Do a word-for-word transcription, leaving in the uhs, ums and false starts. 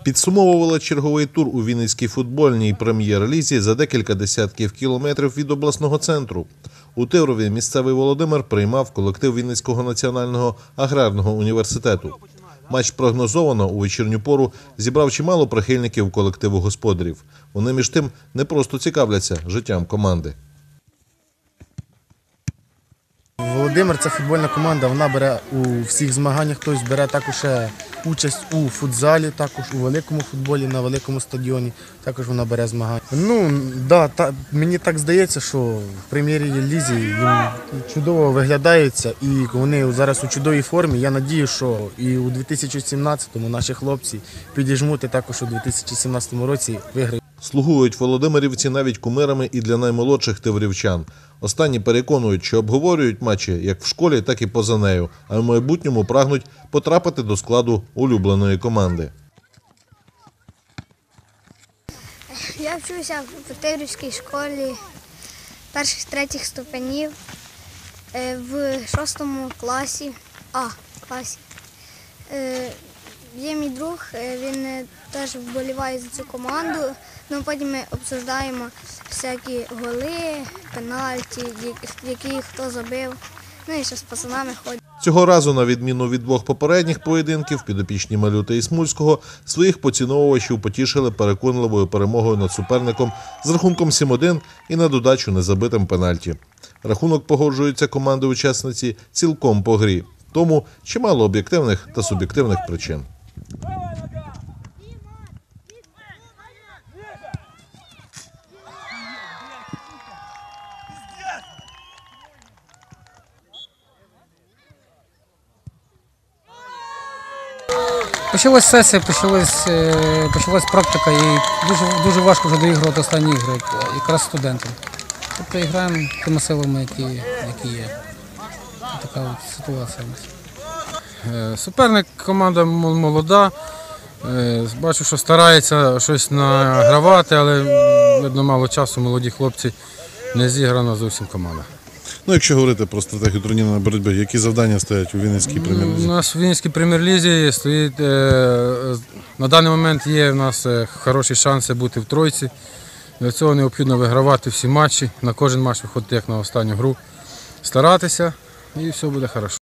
Підсумовувала черговий тур у Вінницькій футбольній прем'єр-лізі за декілька десятків кілометрів від обласного центру. У Тиврові місцевий Володимир приймав колектив Вінницького національного аграрного університету. Матч прогнозовано у вечірню пору зібрав чимало прихильників колективу господарів. Вони між тим не просто цікавляться життям команди. Володимир – це футбольна команда, вона бере у всіх змаганнях, хтось бере також участь у футзалі, також у великому футболі, на великому стадіоні, також вона бере змагання. Ну, да, та, мені так здається, що в прем'єр-лізі їм чудово виглядаються і вони зараз у чудовій формі. Я надію, що і у дві тисячі сімнадцятому наші хлопці підіжмуть, і також у дві тисячі сімнадцятому році виграють. Слугують володимирівці навіть кумирами і для наймолодших тиврівчан. Останні переконують, що обговорюють матчі як в школі, так і поза нею, а в майбутньому прагнуть потрапити до складу улюбленої команди. Я вчуся в Тиврівській школі перших-третіх ступенів в шостому класі, А класі. Є мій друг, він теж вболіває за цю команду. Ну, потім ми обсуждаємо всякі голи, пенальті, які хто забив. Ну і ще з пацанами ходять. Цього разу, на відміну від двох попередніх поєдинків, підопічні Малюти і Смульського своїх поціновувачів потішили переконливою перемогою над суперником з рахунком сім один і на додачу незабитим пенальті. Рахунок, погоджуються команди-учасниці, цілком по грі. Тому чимало об'єктивних та суб'єктивних причин. Почалась сесія, почалась, почалась практика і дуже, дуже важко вже доігрувати останні ігри, якраз студентам. Тобто граємо тими силами, які, які є. Така от ситуація. Суперник, команда молода, бачу, що старається щось награвати, але видно мало часу, молоді хлопці, не зіграна зовсім команда. Ну, якщо говорити про стратегію турнірної боротьби, які завдання стоять у Вінницькій прем'єр-лізі? У нас в Вінницькій прем'єр-лізі стоїть, на даний момент є у нас хороші шанси бути в тройці. Для цього необхідно вигравати всі матчі, на кожен матч виходити як на останню гру, старатися і все буде добре.